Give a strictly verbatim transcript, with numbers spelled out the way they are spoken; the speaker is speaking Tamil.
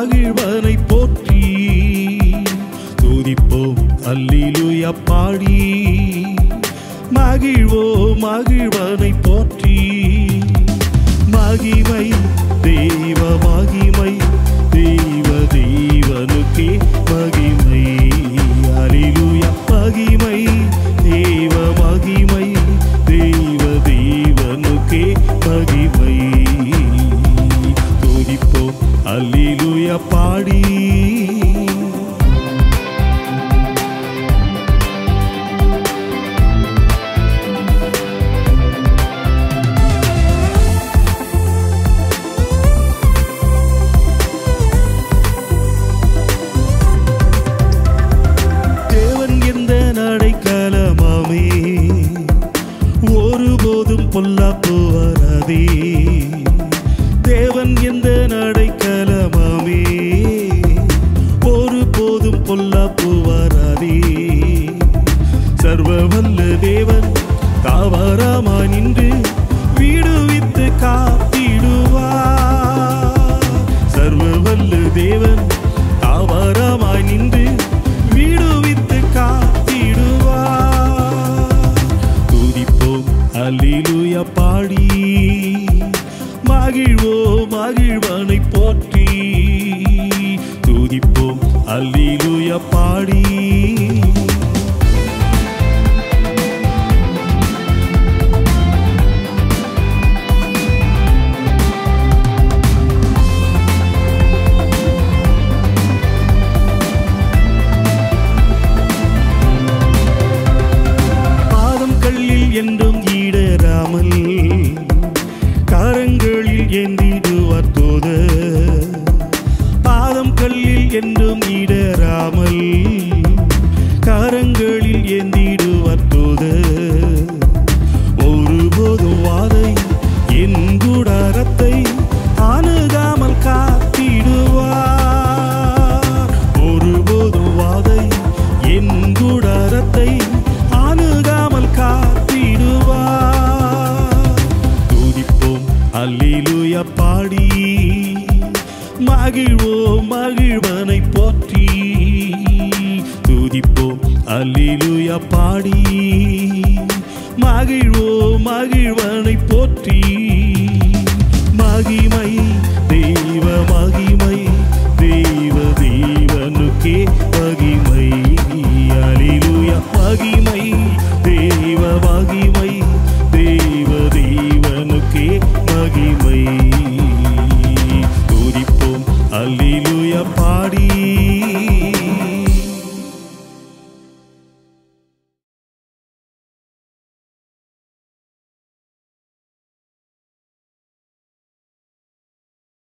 மகிழ்வனை போற்றி துதிப்போம் அல்லேலூயா பாடி மகிழ்வோம் மகிழ்வனை போற்றி மகிமை தெய்வ மகிமை தெய்வ தேவனுக்கே மகிமை அல்லேலூயா மகிமை தெய்வ மகிமை தெய்வ தேவனுக்கே மகிமை துதிப்போம் அல்லேலூயா பாடி ஒருபோதும் பொல்லாப்பு வராதே தேவன் எந்த நடைக்கலமாமே ஒருபோதும் பொல்லாப்பு வராதே சர்வவல்ல தேவன் தாவரமாய் நின்று விடுவித்து காத்திடுவார் சர்வவல்ல தேவன் தாவரமாய் நின்று விடுவித்து காத்திடுவார் அல்லேலூயா பாடி மகிழ்வோம் மகிழ்வனை போற்றி துதிப்போம் அல்லேலூயா பாடி பாதம் கல்லில் என்றும் ஈடராமல் கரங்களில் ஏந்திடுவார் தூத பாதம் கல்லில் என்றும் ஈடராமல் கரங்களில் ஏந்திடுவார் தூத ஒருபோதும் வாதை என் கூடாரத்தை அணுகாமல் காத்திடுவார் ஒருபோதும் வாதை என் கூடாரத்தை அணுகாமல் காத்திடுவார் துதிப்போம் அல்லேலூயா பாடி மகிழ்வோம் மகிழ்வனை போற்றி துதிப்போம் அல்லேலூயா பாடி மகிழ்வோம் மகிழ்வனை போற்றி மகிமை